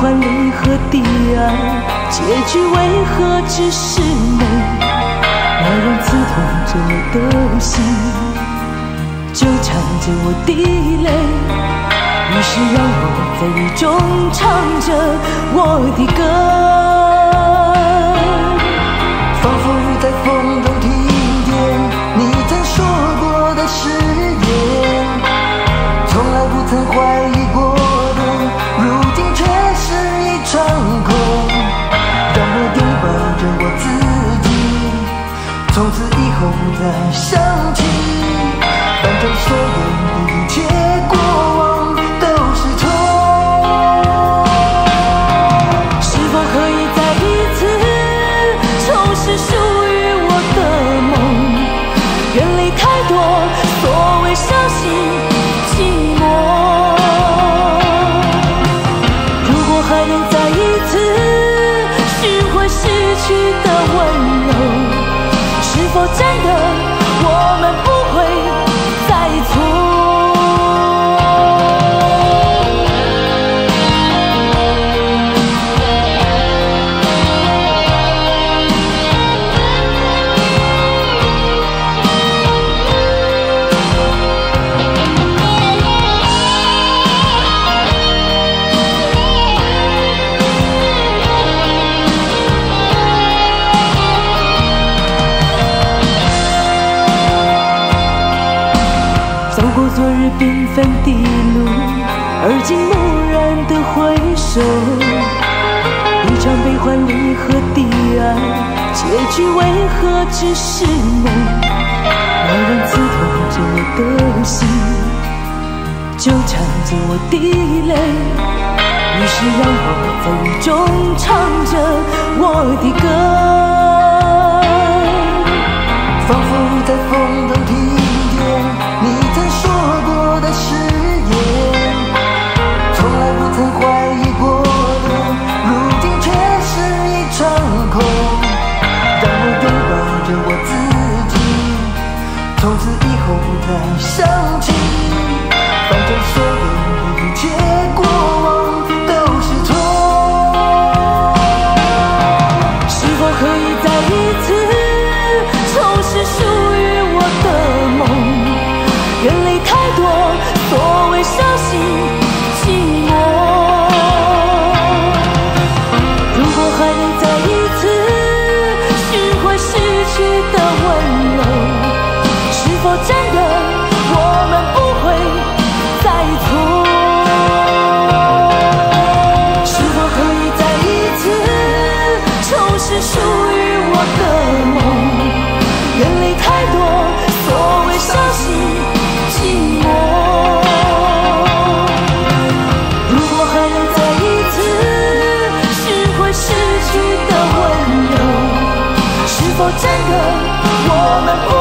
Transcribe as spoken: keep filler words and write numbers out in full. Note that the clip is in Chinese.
欢离合的爱，结局为何只是梦？那样刺痛着我的心，纠缠着我的泪，于是让我在雨中唱着我的歌， 仿佛在风中听见你曾说过的誓言，从来不曾怀疑过的，如今却是一场空。让我拥抱着我自己，从此以后不再想起，反正所有的一切过往都是痛。 是否可以再一次重拾属于我的梦？眼泪太多，所谓伤心寂寞。如果还能再一次寻回失去的温柔，是否真的我们不会再错？走过昨日缤纷的路，而今蓦然的回首，一场悲欢离合的爱，结局为何只是梦？那样刺痛着我的心，纠缠着我的泪，于是让我在雨中唱着我的歌， 仿佛在风中听见你曾说过的誓言，从来不曾怀疑过的，如今却是一场空。让我拥抱着我自己，从此以后不再想起，反正所有的一切过往都是痛。 是否可以再一次重拾属于我的梦？眼泪太多，所谓伤心寂寞。如果还能再一次寻回失去的温柔，是否真的我们不会再错？是否可以再一次重拾属于我的梦？眼泪太多，所谓伤心寂寞。如果还能再一次寻回失去的温柔，是否真的我们不